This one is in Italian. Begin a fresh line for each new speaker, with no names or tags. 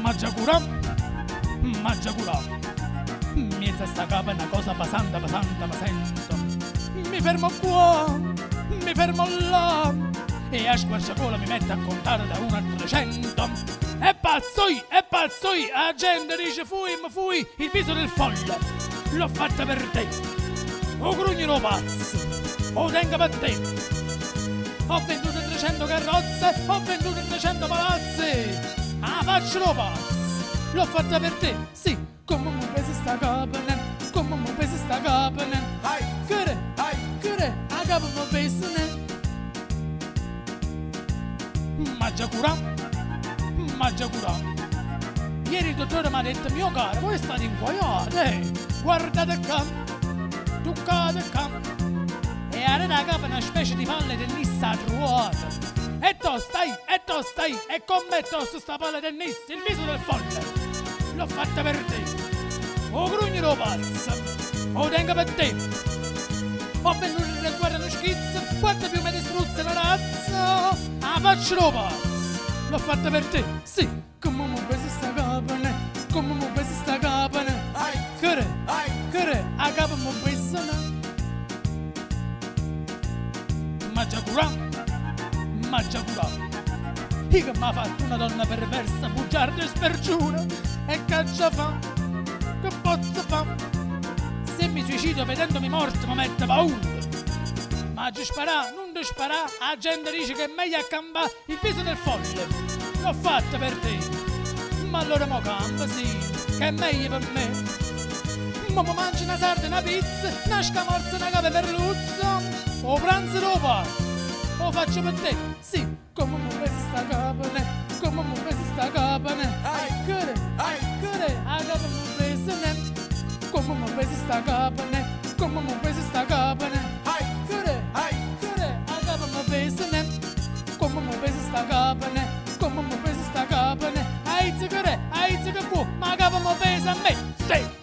Mangia curò, miezza sta capa è una cosa pesante, ma sento. Mi fermo qua, mi fermo là, e a squarciagola mi metto a contare da 1 a 300. E pazzoi, la gente dice fui, il viso del folle, l'ho fatta per te. O grugnino pazzo, o tenga per te. Ho venduto 300 carrozze, ho venduto 300 palazzi, ah faccio pazzo. L'ho fatta per te, sì, come mi pesa sta capane, come mi pesa sta capane. Cure, a capo mi pesa ne. Mangia curà. Ieri il dottore mi ha detto, mio caro, voi state inguaiate, guardate qua, toccate qua. E a la capa una specie di palla tennista a ruota. E tu stai, e con me tosto sta palla tennista, il viso del folle. L'ho fatta per te, o grugnino pazzo, o tenga per te. Ho venuto nel guarda lo schizzo, quanto più mi distruzza la razza, ah faccio pazzo. L'ho fatta per te, sì, come mi pesa sta capane, come mi pesa sta capane. Cure, a capo mi pesa ne. Mangia curà. Io che mi ha fatto una donna perversa, bugiarda e spergiura. E caccia fa, che pozzo fa? Se mi suicido vedendomi morto mi mette paura. Ma ci sparà, non ti sparà, la gente dice che è meglio accampare il viso del folle. L'ho fatta per te, ma allora mo campa sì, che è meglio per me. Ma mi mangi una sarda e una pizza, una scamorza e una capa per luzzo. O pranzo lo pazzo, lo faccio per te, sì, come mi pesa sta capane, come mi pesa sta capane. Cure, a capo mi pesa ne, come mi pesa sta capane, come mi pesa sta capane. Cure, a capo mi pesa ne, come mi pesa sta capane, come mi pesa sta capane. Ai zicare, ma capo mi pesa a me, sì.